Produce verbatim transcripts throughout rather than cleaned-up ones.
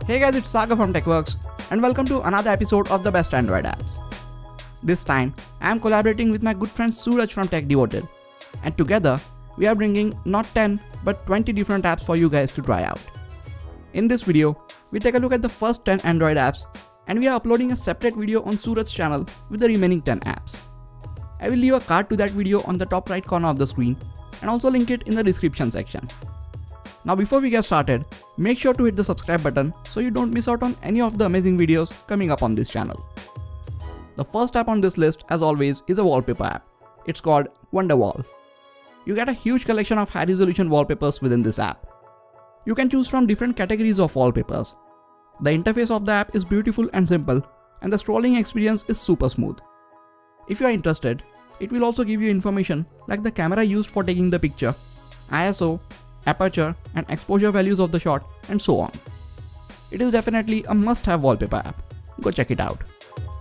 Hey guys, it's Sagar from TechWorks and welcome to another episode of the best Android apps. This time, I am collaborating with my good friend Suraj from Tech Devoted, and together we are bringing not ten but twenty different apps for you guys to try out. In this video, we take a look at the first ten Android apps and we are uploading a separate video on Suraj's channel with the remaining ten apps. I will leave a card to that video on the top right corner of the screen and also link it in the description section. Now before we get started, make sure to hit the subscribe button so you don't miss out on any of the amazing videos coming up on this channel. The first app on this list, as always, is a wallpaper app. It's called Wonderwall. You get a huge collection of high resolution wallpapers within this app. You can choose from different categories of wallpapers. The interface of the app is beautiful and simple, and the scrolling experience is super smooth. If you are interested, it will also give you information like the camera used for taking the picture, I S O, aperture and exposure values of the shot, and so on. It is definitely a must-have wallpaper app. Go check it out.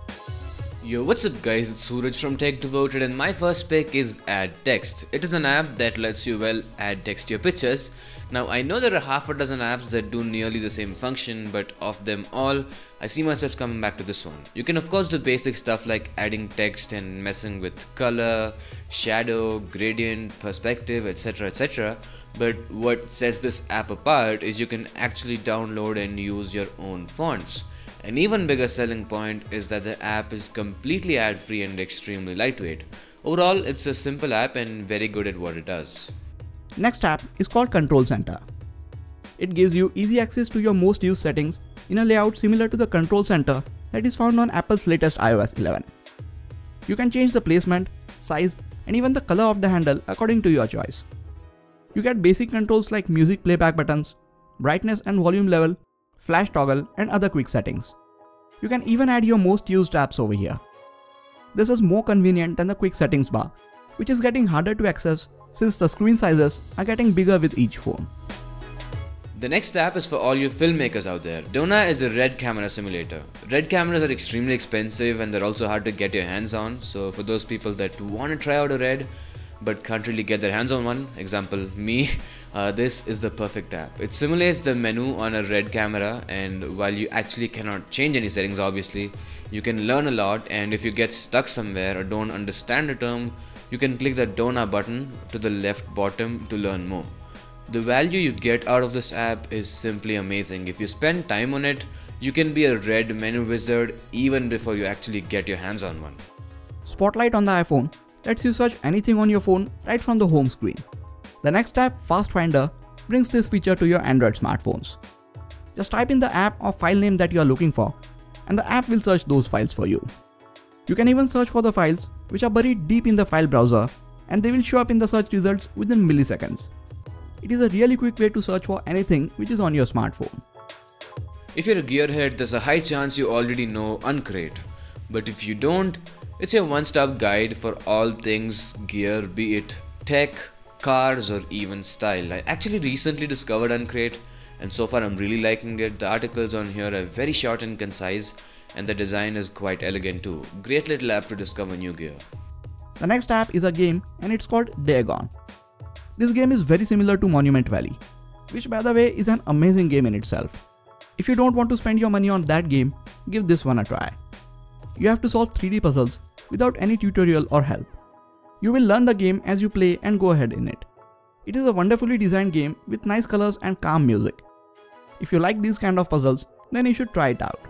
Yo, what's up guys, it's Suraj from Tech Devoted and my first pick is Add Text. It is an app that lets you, well, add text to your pictures. Now I know there are half a dozen apps that do nearly the same function, but of them all, I see myself coming back to this one. You can of course do basic stuff like adding text and messing with color, shadow, gradient, perspective, etc, et cetera. But what sets this app apart is you can actually download and use your own fonts. An even bigger selling point is that the app is completely ad-free and extremely lightweight. Overall, it's a simple app and very good at what it does. Next app is called Control Center. It gives you easy access to your most used settings in a layout similar to the Control Center that is found on Apple's latest i O S eleven. You can change the placement, size, and even the color of the handle according to your choice. You get basic controls like music playback buttons, brightness and volume level, flash toggle, and other quick settings. You can even add your most used apps over here. This is more convenient than the quick settings bar, which is getting harder to access since the screen sizes are getting bigger with each phone. The next app is for all you filmmakers out there. Dona is a RED camera simulator. RED cameras are extremely expensive and they're also hard to get your hands on, so for those people that want to try out a RED but can't really get their hands on one, example me, uh, this is the perfect app. It simulates the menu on a RED camera, and while you actually cannot change any settings obviously, you can learn a lot, and if you get stuck somewhere or don't understand a term, you can click the Dona button to the left bottom to learn more. The value you get out of this app is simply amazing. If you spend time on it, you can be a RED menu wizard even before you actually get your hands on one. Spotlight on the iPhone lets you search anything on your phone right from the home screen. The next app, Fast Finder, brings this feature to your Android smartphones. Just type in the app or file name that you are looking for, and the app will search those files for you. You can even search for the files which are buried deep in the file browser, and they will show up in the search results within milliseconds. It is a really quick way to search for anything which is on your smartphone. If you're a gearhead, there's a high chance you already know Uncrate. But if you don't, it's your one-stop guide for all things gear, be it tech, cars, or even style. I actually recently discovered Uncrate, and so far I'm really liking it. The articles on here are very short and concise, and the design is quite elegant too. Great little app to discover new gear. The next app is a game, and it's called Dagon. This game is very similar to Monument Valley, which by the way is an amazing game in itself. If you don't want to spend your money on that game, give this one a try. You have to solve three D puzzles without any tutorial or help. You will learn the game as you play and go ahead in it. It is a wonderfully designed game with nice colors and calm music. If you like these kind of puzzles, then you should try it out.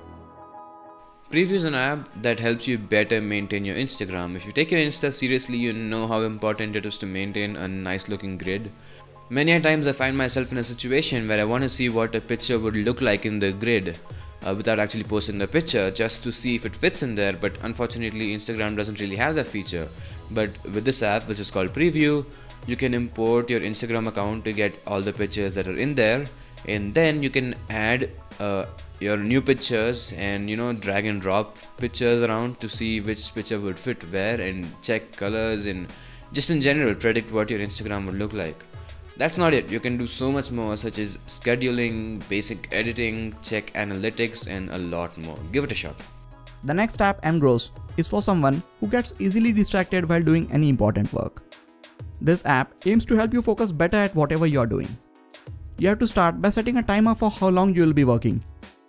Preview is an app that helps you better maintain your Instagram. If you take your Insta seriously, you know how important it is to maintain a nice looking grid. Many a times I find myself in a situation where I want to see what a picture would look like in the grid uh, without actually posting the picture, just to see if it fits in there, but unfortunately Instagram doesn't really have that feature. But with this app, which is called Preview, you can import your Instagram account to get all the pictures that are in there, and then you can add uh, your new pictures and, you know, drag and drop pictures around to see which picture would fit where, and check colors and just in general predict what your Instagram would look like. That's not it. You can do so much more, such as scheduling, basic editing, check analytics, and a lot more. Give it a shot. The next app, Engross, is for someone who gets easily distracted while doing any important work. This app aims to help you focus better at whatever you are doing. You have to start by setting a timer for how long you will be working.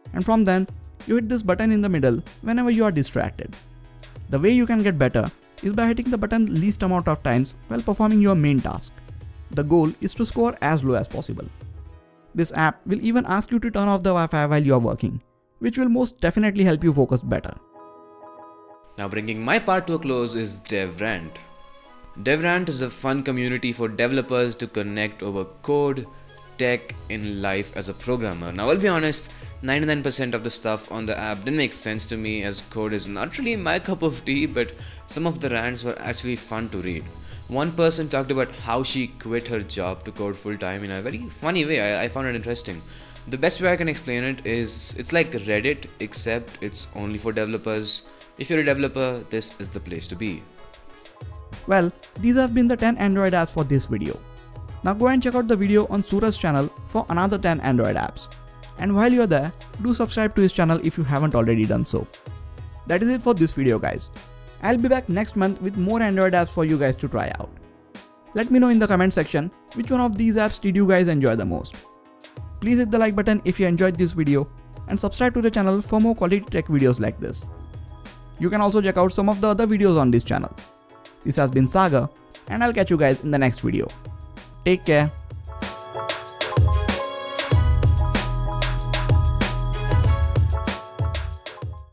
and from then you hit this button in the middle whenever you are distracted. The way you can get better is by hitting the button least amount of times while performing your main task. The goal is to score as low as possible. This app will even ask you to turn off the Wi-Fi while you are working, which will most definitely help you focus better. Now bringing my part to a close is DevRant. DevRant is a fun community for developers to connect over code, tech, in life as a programmer. Now I'll be honest, ninety-nine percent of the stuff on the app didn't make sense to me as code is not really my cup of tea, but some of the rants were actually fun to read. One person talked about how she quit her job to code full time in a very funny way. I, I found it interesting. The best way I can explain it is it's like Reddit, except it's only for developers. If you're a developer, this is the place to be. Well, these have been the ten Android apps for this video. Now go and check out the video on Suraj's channel for another ten Android apps. And while you're there, do subscribe to his channel if you haven't already done so. That is it for this video, guys. I'll be back next month with more Android apps for you guys to try out. Let me know in the comment section which one of these apps did you guys enjoy the most. Please hit the like button if you enjoyed this video and subscribe to the channel for more quality tech videos like this. You can also check out some of the other videos on this channel. This has been Sagar, and I'll catch you guys in the next video. Take care.